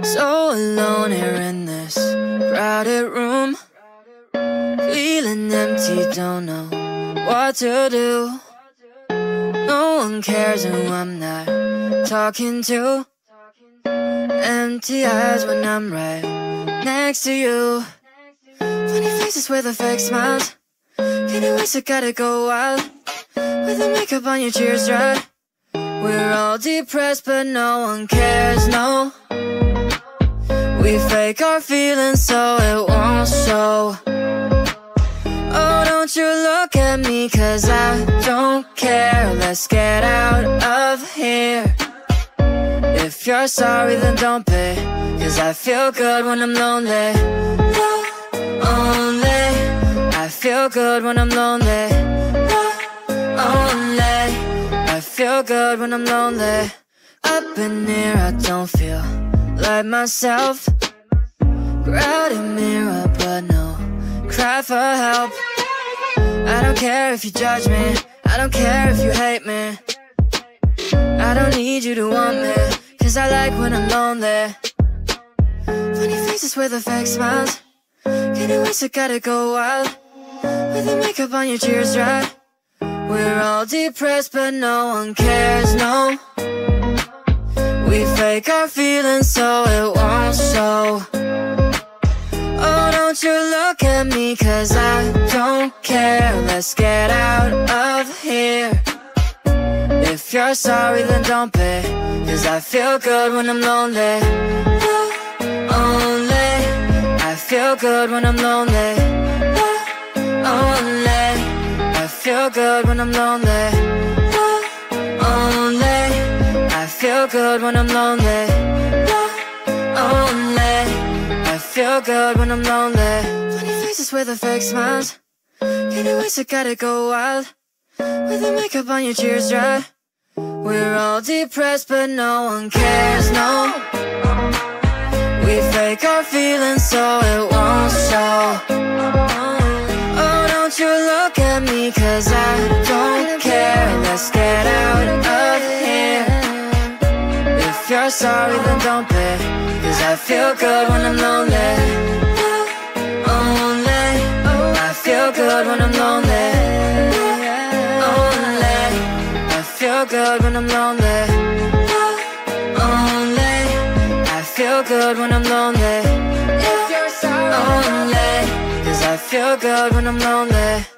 So alone here in this crowded room, feeling empty, don't know what to do. No one cares who I'm not talking to. Empty eyes when I'm right next to you. Funny faces with the fake smiles. Getting wasted, gotta go wild. With the makeup on your cheers dry. We're all depressed but no one cares, no. We fake our feelings so it won't show. Oh, don't you look at me, cause I don't care. Let's get out of here. If you're sorry then don't pay, cause I feel good when I'm lonely. Lonely. I feel good when I'm lonely. Lonely. I feel good when I'm lonely. Up in here I don't feel like myself. Crowded mirror but no cry for help. I don't care if you judge me, I don't care if you hate me. I don't need you to want me, cause I like when I'm lonely. Funny faces with the fake smiles. Getting wasted, gotta go wild. With the makeup on your cheers dry. We're all depressed but no one cares, no. We fake our feelings so it won't show. Oh, don't you look at me, cause I don't care. Let's get out of here. If you're sorry then don't pay, cause I feel good when I'm lonely. Lonely. I feel good when I'm lonely. Lonely. I feel good when I'm lonely. Lonely. I feel good when I'm lonely. Lonely. I feel good when I'm lonely. Funny faces with the fake smiles. Getting wasted, gotta go wild. With the makeup on your cheers dry. We're all depressed but no one cares, no. We fake our feelings so it won't show. Oh, don't you look at me, cause I don't care. Let's get out of here. If you're sorry then don't pay, cause I feel good when I'm lonely. Lonely. I feel good when I'm lonely. I feel good when I'm lonely. Lonely. I feel good when I'm lonely. If you're sorry, lonely. Cause I feel good when I'm lonely.